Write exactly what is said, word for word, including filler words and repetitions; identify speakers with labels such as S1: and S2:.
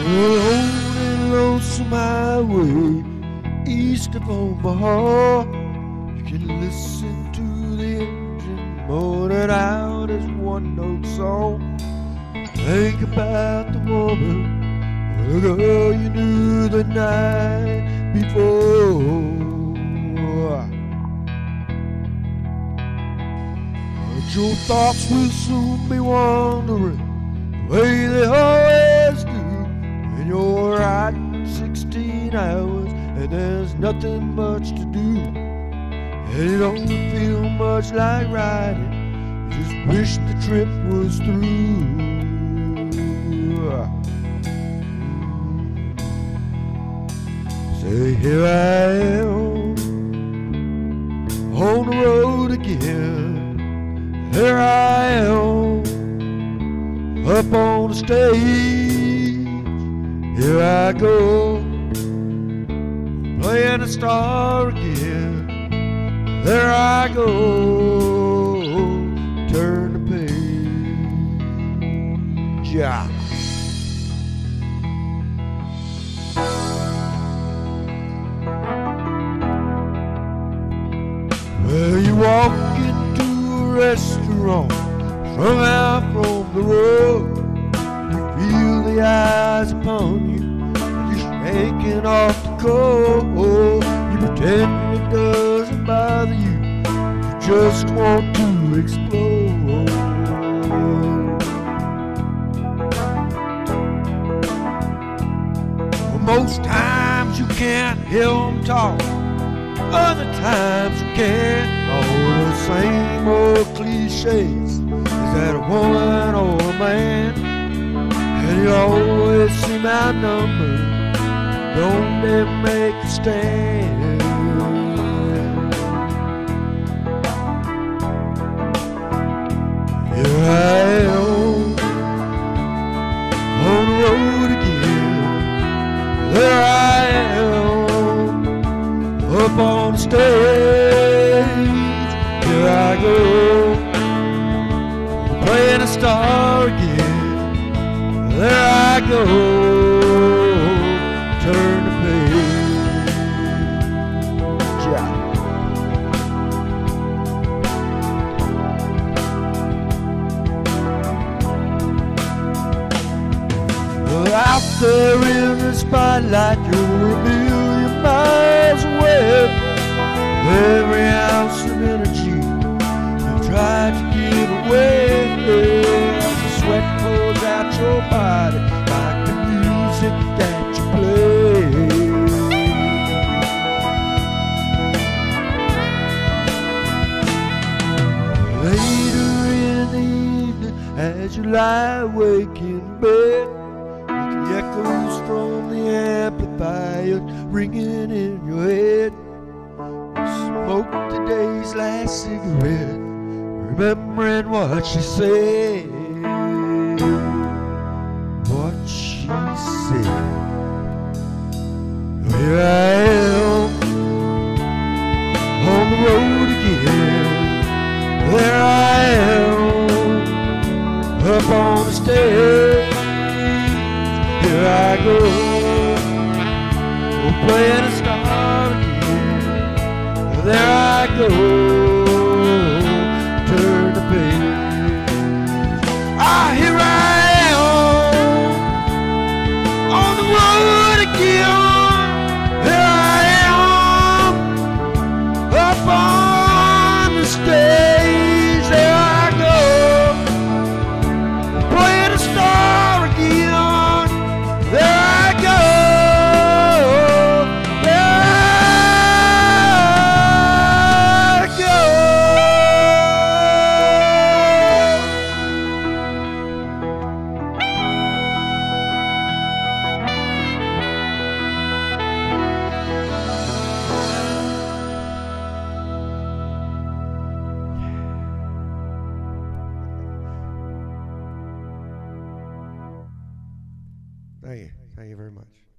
S1: lonely, lonesome highway east of Omaha. You can listen to the engine moaning out his one-note song. Think about the woman or the girl you knew the night before. But your thoughts will soon be wandering the way they always do when you're riding sixteen hours and there's nothing much to do. And you don't feel much like riding, you just wish the trip was through. Say, here I am on the road again. Here I am up on the stage. Here I go, playing a star again. There I go, turn the page. Yeah. Well, you walk into a restaurant, strung out from the road. You feel the eyes upon you, you're shaking off the cold. You pretend it doesn't bother you, you just want to explode. Well, most times you can't hear them talk, other times you can. All the same old cliches, is that a woman or a man? And you always seem outnumbered, don't they make a stand? Here I am on the road again. There I am up on the stage. Here I go, playing a star again. There I go, turn the page. Yeah. Well, out there in the spotlight, you're a million miles away. Every ounce of energy you try to give away, as the sweat pours out your body like the music that you play. Later in the evening, as you lie awake in bed, with the echoes from the amplifier ringing in your head. Smoke today's last cigarette, remembering what she said. What she said. Here I am on the road again. There I am up on the stage. Here I go, playing a star again. There I go, turn the page. Ah, here I am on the road again. Here I am up on the stage. There I go, playing a star again. There I go. Thank you. Thank you very much.